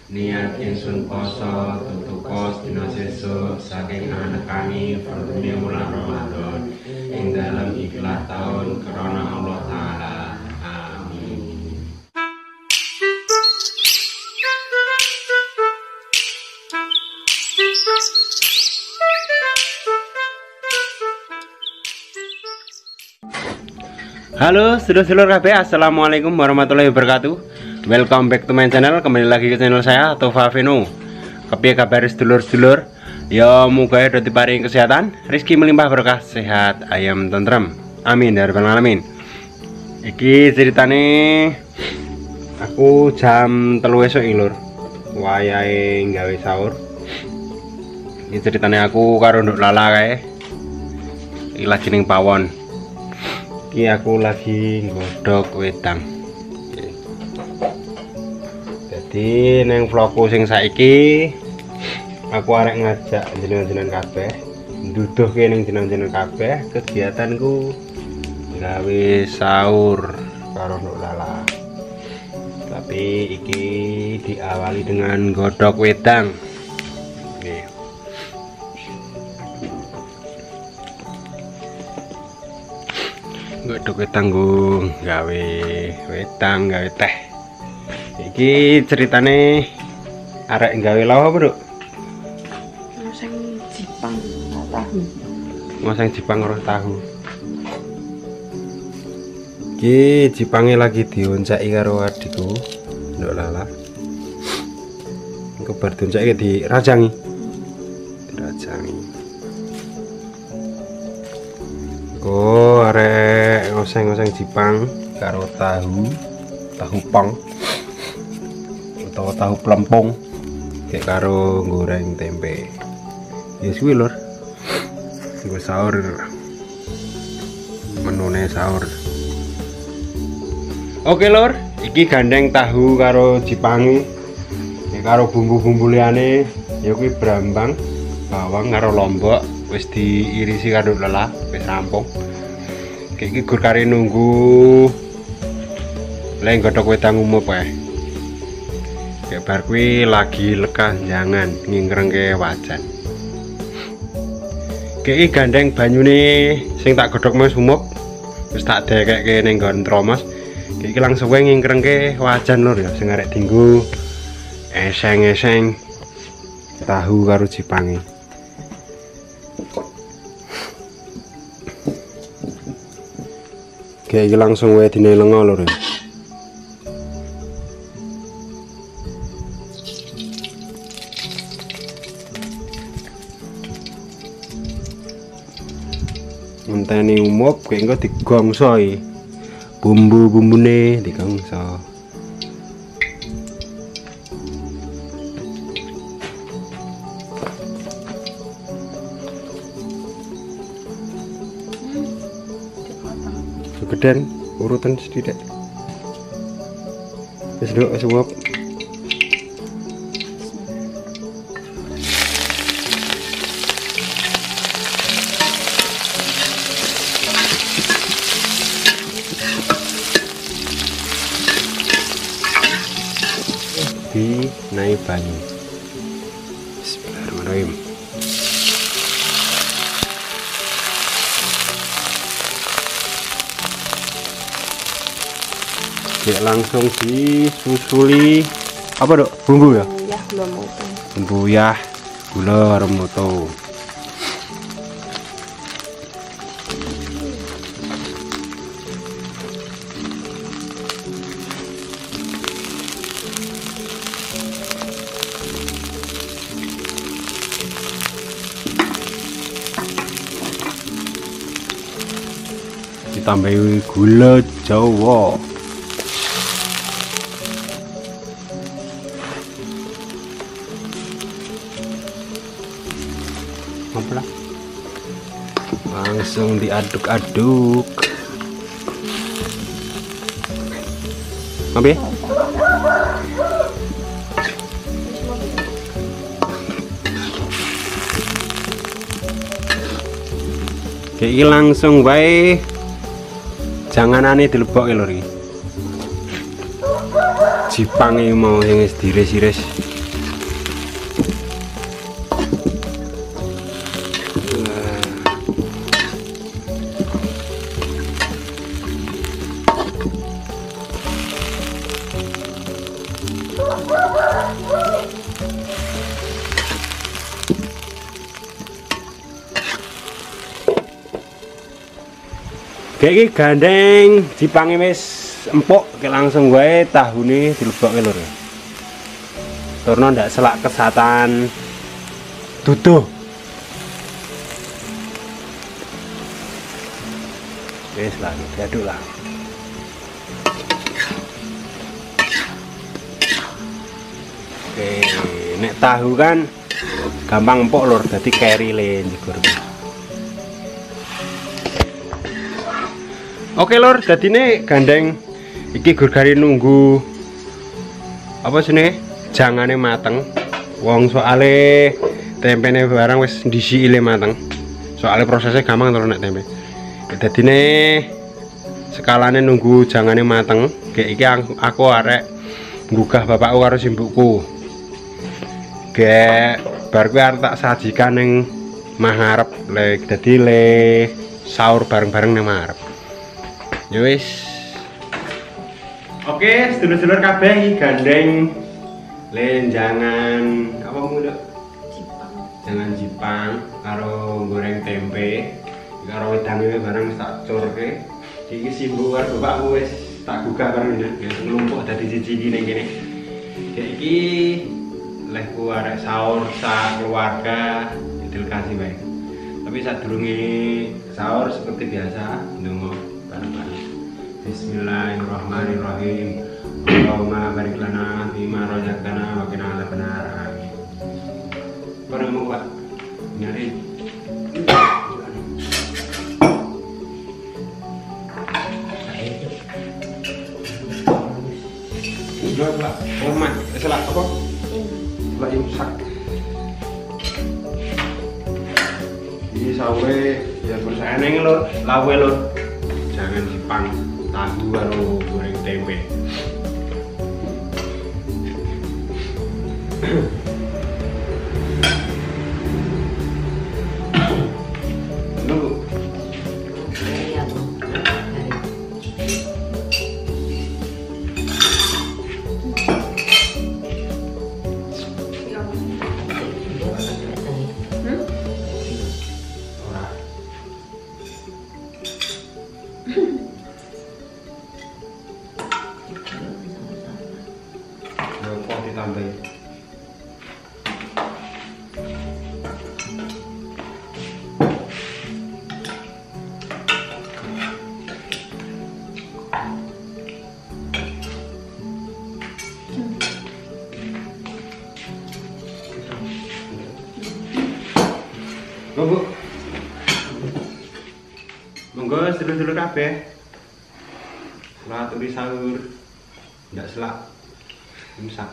niat ingsun poso tutuko dina sesuk saking anekani fardune wulan Ramadan ing dalem ikhlas taun krana Allah taala. Amin. Halo sedulur-sedulur KB, assalamualaikum warahmatullahi wabarakatuh. Welcome back to my channel. Kembali lagi ke channel saya Tova Veno. Kepiye kabar sedulur-sedulur? Ya moga dadi paring kesehatan, rezeki melimpah berkah, sehat ayam tentrem. Amin ya rabbal alamin. Iki ceritane aku jam 3 esuk iki lur. Wayahe gawe sahur. Iki ceritane aku karo nduk Lala kae. Iki lagi ning pawon. Iki aku lagi nggodhog wedang. Jadi neng vlogku sing saiki aku arek ngajak jenengan-jenengan kabeh nduduhke ning jenengan-jenengan kabeh kegiatanku gawe sahur karo Nduk Lala. Tapi iki diawali dengan godhog wedang. Nggih. Godhog wedang gawe wedang, gawe teh. Iki ceritane arek gawe lawa apa, Nduk? Masang Jepang tahu. Masang Jepang ora tahu. Iki Jepange lagi dioncaki karo adikku, Nduk Lala. Engko bar dioncaki dirajangi. Dirajangi. Engko arek ngoseng-ngoseng Jepang karo tahu pong. Atau tahu pelempung kayak karo goreng tempe. Ya suwi lur. Gue sahur, menune sahur. Oke lur, iki gandeng tahu karo Jepangi. Ya karo bumbu-bumbu liyane ya kuwi brambang, bawang karo lombok wis diirisi karo Lala, wis rampung. Iki gur kare nunggu leng godhog wedang umup kae. Kayak bar kuwi lagi lekah jangan ngingkrengke wajan. Kayak gandeng banyune sing tak godhog mas umup wis tak dekekke ning nggon tromos. Kayak langsung wae ngingkrengke wajan lur ya sing arek dienggo eseng-eseng tahu karo Jepange. Kayak langsung wae dine lenga lur ya. Ngenteni umup kayak engko digongsoi. Bumbu-bumbune digongso. Gedean urutan sithik. Wis nduk wis umup. Di naik banyu. Bismillahirrahmanirrahim. Ya langsung disusuli apa dok? Bumbu ya? Ya belum moto. Bumbu ya, gula remoto. Ditambahi gula Jawa. Langsung diaduk-aduk. Apa ya? Kayak langsung bae janganane dilebokke lho iki. Jepange mau sing wis diiris-iris. Iki gandeng dipangi wis empuk, langsung wae tahune dilebokke lur. Turno ndak selak kesatan duduh. Wis lah, diaduk lah. Oke, nek tahu kan gampang empuk lur, dadi kerile njegur. Oke lur, dadine gandeng iki gur gari nunggu apa jenenge? Jangane mateng. Wong soale tempene barang wis ndisiki mateng. Soale prosesnya gampang to nek tempe. Dadine sekalane nunggu jangane mateng, kayak iki aku arek nggugah bapakku karo simbukku. Gek bar kuwi arep tak sajikan ning mangarep le dadi le sahur bareng-bareng ning mangarep. Ya wis. Oke, sedulur-sedulur kabeh iki gandeng lenjangan apa muda? Jipang. Jangan Jipang karo goreng tempe. Karo wedange barang wis tak curke. Iki simbuk karo bapakku wis tak gugah bareng nglumpuk dadi siji ning kene. Iki lehku arek sahur sak keluarga idul kasih baik. Tapi sadurunge sahur seperti biasa ndonga bareng-bareng. Bismillahirrahmanirrahim. Allahumma barik lana fima razaqtana wa qina adzabannar. Amin. Bareng mau Pak. Nyari. Dua Pak. Hormat. Salah apa? Salah imsak. Ini sawe ya bersane lho, lawe lho. Jangan Jipang. Tahu karo goreng tempe. Nunggu. Kok ditambahin. Bu. Monggo sedulur-sedulur kabeh. Kula aturi sahur. Ndak selak. Imsak.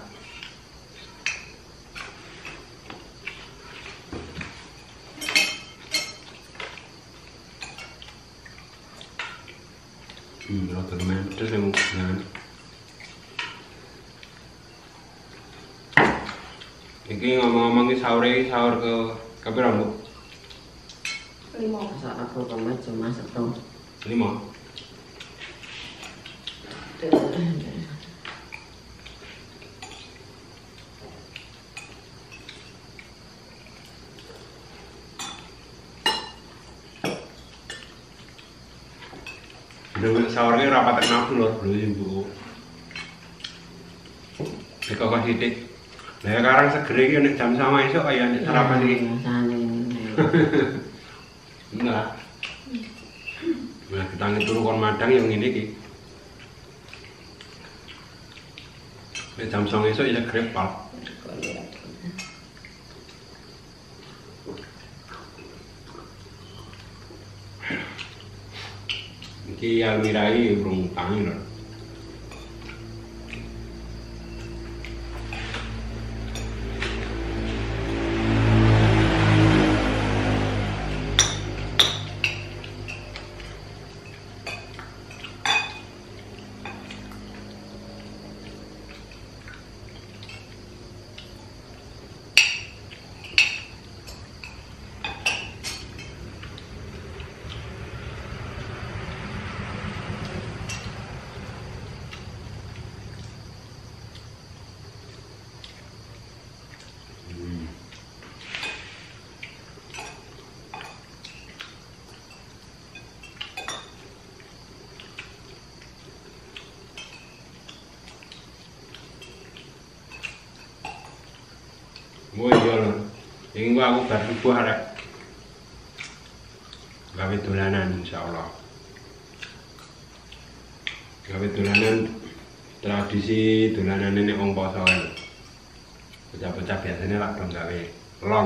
Rada lumayan pedes ya jangan. Iki ngomong-ngomong sahur ke kapira, Bu? 5. Saat aku kemarin cuma 1. 5. Dulu sahurnya rapat nafsu lho, Bu. Kok sithik. Lah sekarang segere iki nek jam 9 esuk kaya nek sarapan iki. Enggak. Nah, kita turu kon madang yang ngene iki. Nek jam 9 esuk ya grepal. Iki almirai urung tangi lho. Oh iya lho. Iki aku bar subuh arek gawe dolanan insyaallah. Gawe dolanan tradisi dolanan nek wong poso kan. Bocah-bocah biasanya lak dong gawe long.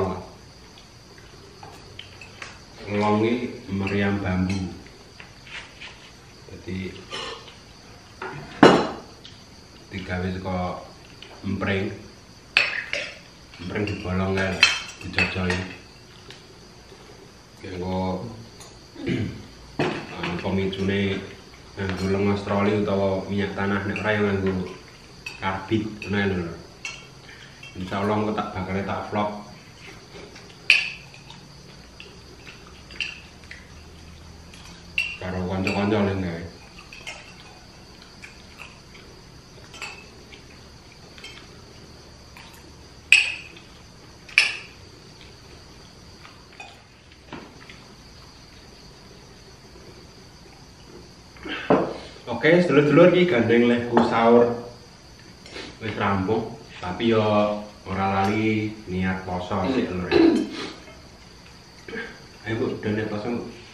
Long iki meriam bambu. Jadi digawe saka empring dibolong kan dijojoi kanggo pemicune nganggo lengos troli utawa minyak tanah nek ora yo nganggo karbit ngono lho. Insyaallah engko tak vlog. Karo kanca-kanca ning gawe. Oke, sedulur-sedulur iki gandeng lehku sahur wis rampung, tapi yo ora lali niat poso sik lho. Ayo Bu, niat poso.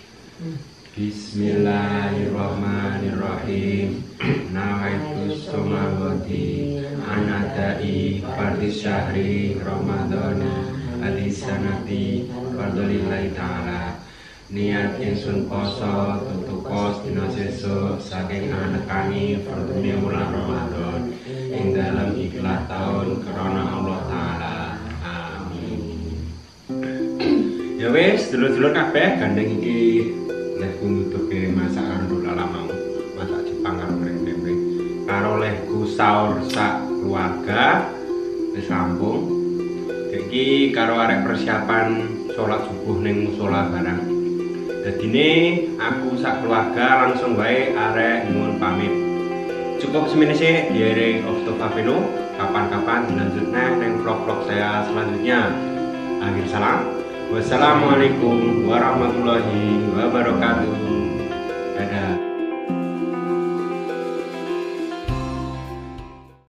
Bismillahirrahmanirrahim. Nawaitu somawati anadai fardis syahri ramadhana adisanati fardolillahi ta'ala. Niat ingsun poso tutukos dina sesuk saking anekani fardune wulan Ramadan ing dalam ikhlas taun karena Allah taala. Amin. Ya wis, dulur-dulur kabeh gandeng iki lehku nutuke masakan Lala mau. Masak Jepang karo kreng-kreng. Karo lehku sahur sak keluarga wis rampung. Iki karo arek persiapan sholat subuh ning musala barang. Dadine aku sak keluarga langsung wae arek nyuwun pamit. Cukup semene sih dari Oftofaveno. Kapan-kapan dilanjutnya neng vlog-vlog saya selanjutnya. Akhir salam. Wassalamualaikum warahmatullahi wabarakatuh.